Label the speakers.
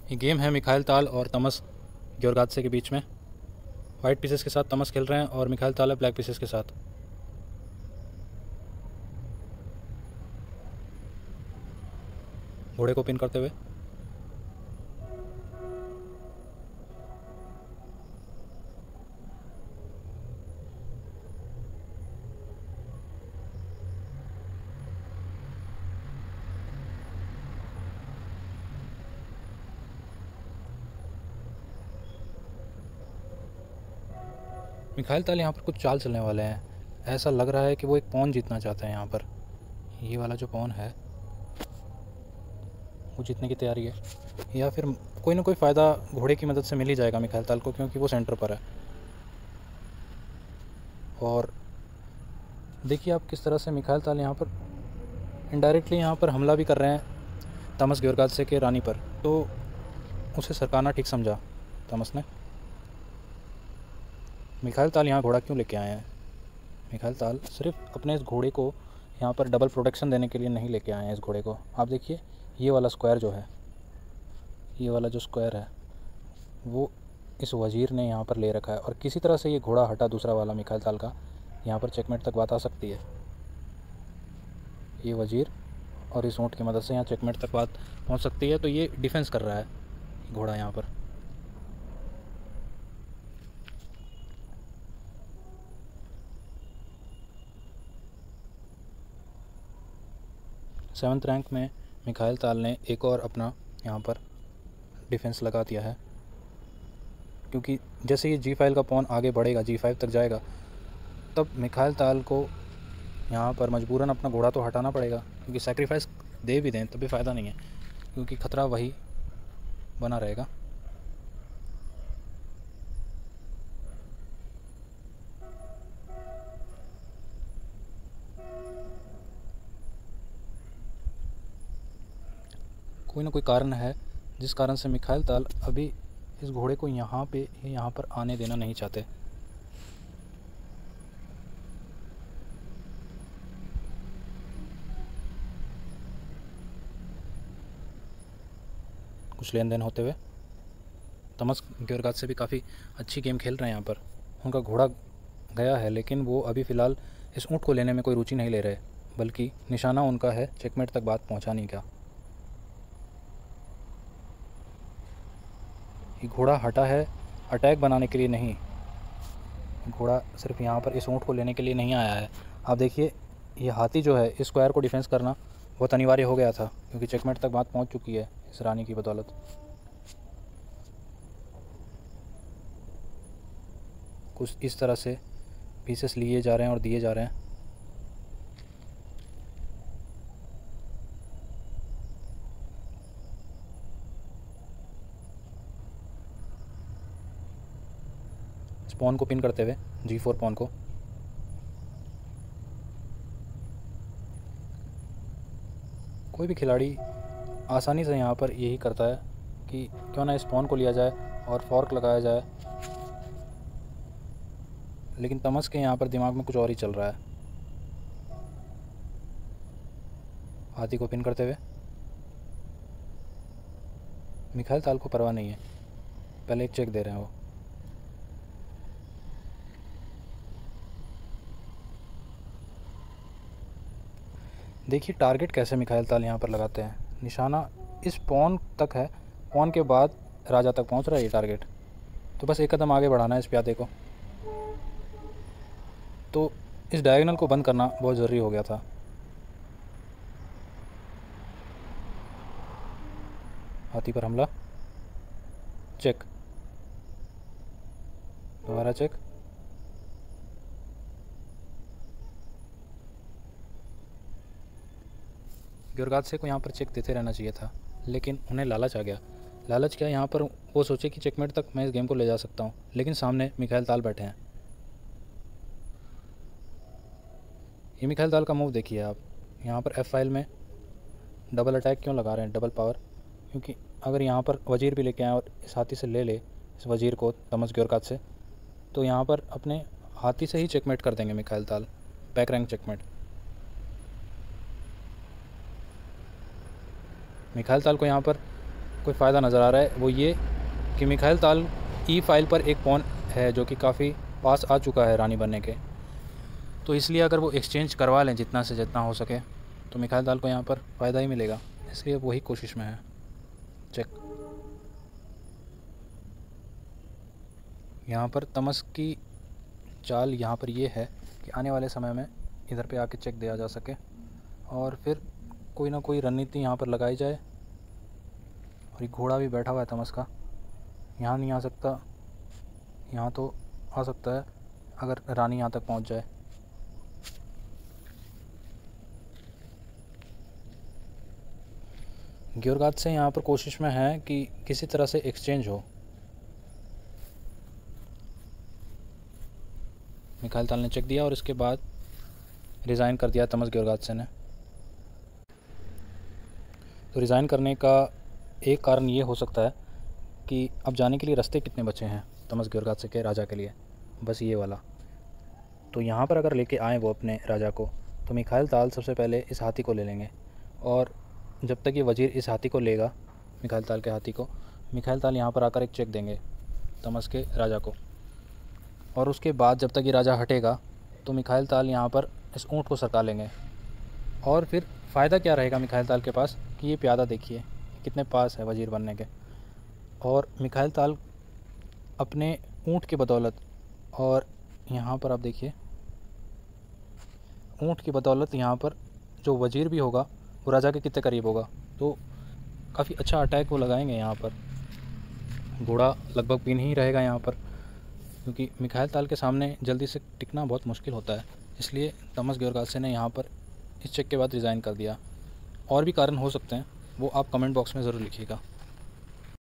Speaker 1: ये गेम है मिखाइल ताल और तमस ग्योरगात्से के बीच में। वाइट पीसेस के साथ तमस खेल रहे हैं और मिखाइल ताल है ब्लैक पीसेस के साथ। घोड़े को पिन करते हुए मिखाइल ताल यहाँ पर कुछ चाल चलने वाले हैं। ऐसा लग रहा है कि वो एक पॉन जीतना चाहते हैं। यहाँ पर ये वाला जो पॉन है वो जीतने की तैयारी है, या फिर कोई ना कोई फ़ायदा घोड़े की मदद से मिल ही जाएगा मिखाइल ताल को, क्योंकि वो सेंटर पर है। और देखिए आप किस तरह से मिखाइल ताल यहाँ पर इनडायरेक्टली यहाँ पर हमला भी कर रहे हैं तमस ग्योरगात्से के रानी पर। तो उसे सरकाना ठीक समझा तमस ने। मिखाइल ताल यहाँ घोड़ा क्यों लेके आए हैं? मिखाइल ताल सिर्फ अपने इस घोड़े को यहाँ पर डबल प्रोटेक्शन देने के लिए नहीं लेके आए हैं इस घोड़े को। आप देखिए ये वाला स्क्वायर जो है, ये वाला जो स्क्वायर है वो इस वज़ीर ने यहाँ पर ले रखा है, और किसी तरह से ये घोड़ा हटा दूसरा वाला मिखाइल ताल का, यहाँ पर चेकमेट तक बात आ सकती है। ये वज़ीर और इस ऊँट की मदद से यहाँ चेकमेट तक बात पहुँच सकती है। तो ये डिफेंस कर रहा है घोड़ा यहाँ पर। सेवन्थ रैंक में मिखाइल ताल ने एक और अपना यहाँ पर डिफेंस लगा दिया है, क्योंकि जैसे ये G5 का पॉन आगे बढ़ेगा, G5 तक जाएगा, तब मिखाइल ताल को यहाँ पर मजबूरन अपना घोड़ा तो हटाना पड़ेगा, क्योंकि सैक्रिफाइस दे भी दें तब भी फ़ायदा नहीं है, क्योंकि ख़तरा वही बना रहेगा। कोई ना कोई कारण है जिस कारण से मिखाइल ताल अभी इस घोड़े को यहाँ पर आने देना नहीं चाहते। कुछ लेन देन होते हुए तमस ग्योरगात्से भी काफ़ी अच्छी गेम खेल रहे हैं। यहाँ पर उनका घोड़ा गया है, लेकिन वो अभी फ़िलहाल इस ऊँट को लेने में कोई रुचि नहीं ले रहे, बल्कि निशाना उनका है चेकमेट तक बात पहुँचाने का। ये घोड़ा हटा है अटैक बनाने के लिए नहीं, घोड़ा सिर्फ यहाँ पर इस ऊँट को लेने के लिए नहीं आया है। आप देखिए ये हाथी जो है इस स्क्वायर को डिफेंस करना बहुत अनिवार्य हो गया था, क्योंकि चेकमेट तक बात पहुँच चुकी है इस रानी की बदौलत। कुछ इस तरह से पीसेस लिए जा रहे हैं और दिए जा रहे हैं। पॉन को पिन करते हुए G4 पॉन को। कोई भी खिलाड़ी आसानी से यहाँ पर यही करता है कि क्यों ना इस पॉन को लिया जाए और फॉर्क लगाया जाए, लेकिन तमस के यहाँ पर दिमाग में कुछ और ही चल रहा है। हाथी को पिन करते हुए मिखाइल ताल को परवाह नहीं है, पहले एक चेक दे रहे हैं वो। देखिए टारगेट कैसे मिखाइल ताल यहाँ पर लगाते हैं। निशाना इस पॉन तक है, पॉन के बाद राजा तक पहुँच रहा है ये टारगेट, तो बस एक कदम आगे बढ़ाना है इस प्यादे को। तो इस डायगोनल को बंद करना बहुत ज़रूरी हो गया था। हाथी पर हमला, चेक, दोबारा चेक, ग्योरगात्से को यहाँ पर चेक देते रहना चाहिए था, लेकिन उन्हें लालच आ गया। लालच क्या, यहाँ पर वो सोचे कि चेकमेट तक मैं इस गेम को ले जा सकता हूँ, लेकिन सामने मिखाइल ताल बैठे हैं। ये मिखाइल ताल का मूव देखिए आप, यहाँ पर F5 में डबल अटैक क्यों लगा रहे हैं, डबल पावर, क्योंकि अगर यहाँ पर वज़ीर भी लेके आए और इस हाथी से ले इस वज़ीर को तमस ग्योरगात्से, तो यहाँ पर अपने हाथी से ही चेकमेट कर देंगे मिखाइल ताल, बैक रैंक चेकमेट। मिखाइल ताल को यहाँ पर कोई फ़ायदा नज़र आ रहा है वो ये कि मिखाइल ताल ई फाइल पर एक पॉन है जो कि काफ़ी पास आ चुका है रानी बनने के, तो इसलिए अगर वो एक्सचेंज करवा लें जितना से जितना हो सके तो मिखाइल ताल को यहाँ पर फ़ायदा ही मिलेगा, इसलिए वही कोशिश में है। चेक, यहाँ पर तमस की चाल यहाँ पर ये है कि आने वाले समय में इधर पे आके चेक दिया जा सके और फिर कोई ना कोई रणनीति यहाँ पर लगाई जाए। और ये घोड़ा भी बैठा हुआ है तमस का, यहाँ नहीं आ सकता, यहाँ तो आ सकता है अगर रानी यहाँ तक पहुँच जाए। ग्योरगाद से यहाँ पर कोशिश में है कि किसी तरह से एक्सचेंज हो। मिखाइल ताल ने चेक दिया और इसके बाद रिज़ाइन कर दिया तमस ग्योरगाद ने। तो रिज़ाइन करने का एक कारण ये हो सकता है कि अब जाने के लिए रास्ते कितने बचे हैं तमस ग्योरगाद के राजा के लिए, बस ये वाला। तो यहाँ पर अगर लेके आए वो अपने राजा को, तो मिखाइल ताल सबसे पहले इस हाथी को ले लेंगे और जब तक ये वज़ीर इस हाथी को लेगा, मिखाइल ताल के हाथी को, मिखाइल ताल यहाँ पर आकर एक चेक देंगे तमस के राजा को। और उसके बाद जब तक ये राजा हटेगा तो मिखाइल ताल यहाँ पर इस ऊँट को सरका लेंगे। और फिर फ़ायदा क्या रहेगा मिखाइल ताल के पास कि ये प्यादा देखिए कितने पास है वज़ीर बनने के, और मिखाइल ताल अपने ऊँट की बदौलत, और यहाँ पर आप देखिए ऊँट की बदौलत यहाँ पर जो वज़ीर भी होगा वो राजा के कितने करीब होगा, तो काफ़ी अच्छा अटैक वो लगाएंगे यहाँ पर। घोड़ा लगभग पिन ही रहेगा यहाँ पर, क्योंकि मिखाइल ताल के सामने जल्दी से टिकना बहुत मुश्किल होता है, इसलिए तमस ग्योरगाद ने यहाँ पर इस चेक के बाद रिज़ाइन कर दिया। और भी कारण हो सकते हैं, वो आप कमेंट बॉक्स में ज़रूर लिखिएगा।